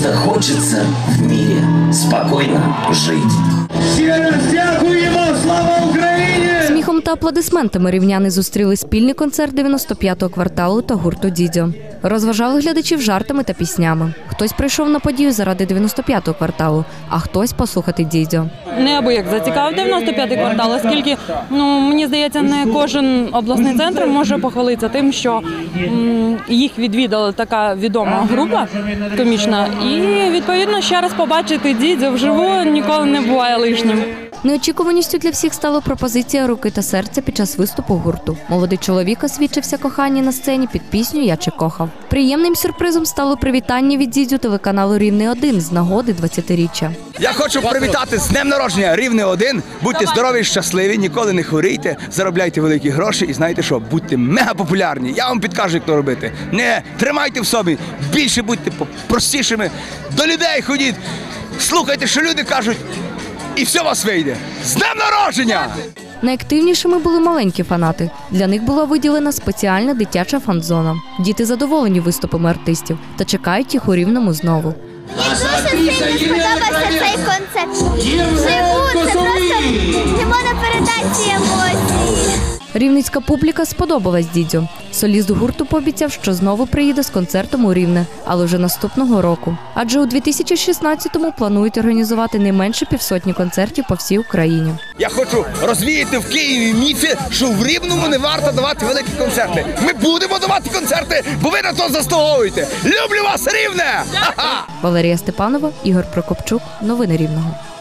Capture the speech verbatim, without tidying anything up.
Просто хочется в мире спокойно жить. Ще раз дякуємо! Слава Україні! Сміхом та аплодисментами рівняни зустріли спільний концерт дев'яносто п'ятого кварталу та гурту «Дідьо». Розважали глядачів жартами та піснями. Хтось прийшов на подію заради дев'яносто п'ятого кварталу, а хтось послухати «Дідьо». Неабияк зацікавив дев'яносто п'ятий квартал, оскільки, ну, мені здається, не кожен обласний центр може похвалитися тим, що м, їх відвідала така відома група комічна. І, відповідно, ще раз побачити «Дідьо» вживу ніколи не буває лишнім. Неочікуваністю для всіх стала пропозиція руки та серця під час виступу гурту. Молодий чоловік освідчився коханні на сцені під пісню «Я че кохав». Приємним сюрпризом стало привітання від Дідьо телеканалу «Рівне один» з нагоди двадцятиріччя. Я хочу привітати з днем народження «Рівне один». Будьте здорові і щасливі, ніколи не хворійте, заробляйте великі гроші і знаєте що, будьте мегапопулярні. Я вам підкажу, як то робити. Не тримайте в собі, більше будьте простішими, до людей ходіть, слухайте, що люди кажуть, і все у вас вийде. З днем народження! Найактивнішими були маленькі фанати. Для них була виділена спеціальна дитяча фан-зона. Діти задоволені виступами артистів та чекають їх у Рівному знову. Мені дуже сильно сподобався цей концерт. Живу, це просто не можна передати ці емоції. Рівненська публіка сподобалась Дідьо. Соліст гурту пообіцяв, що знову приїде з концертом у Рівне, але вже наступного року. Адже у дві тисячі шістнадцятому планують організувати не менше півсотні концертів по всій Україні. Я хочу розвіяти в Києві міфи, що в Рівному не варто давати великі концерти. Ми будемо давати концерти, бо ви на то заслуговуєте. Люблю вас, Рівне! Валерія Степанова, Ігор Прокопчук. Новини Рівного.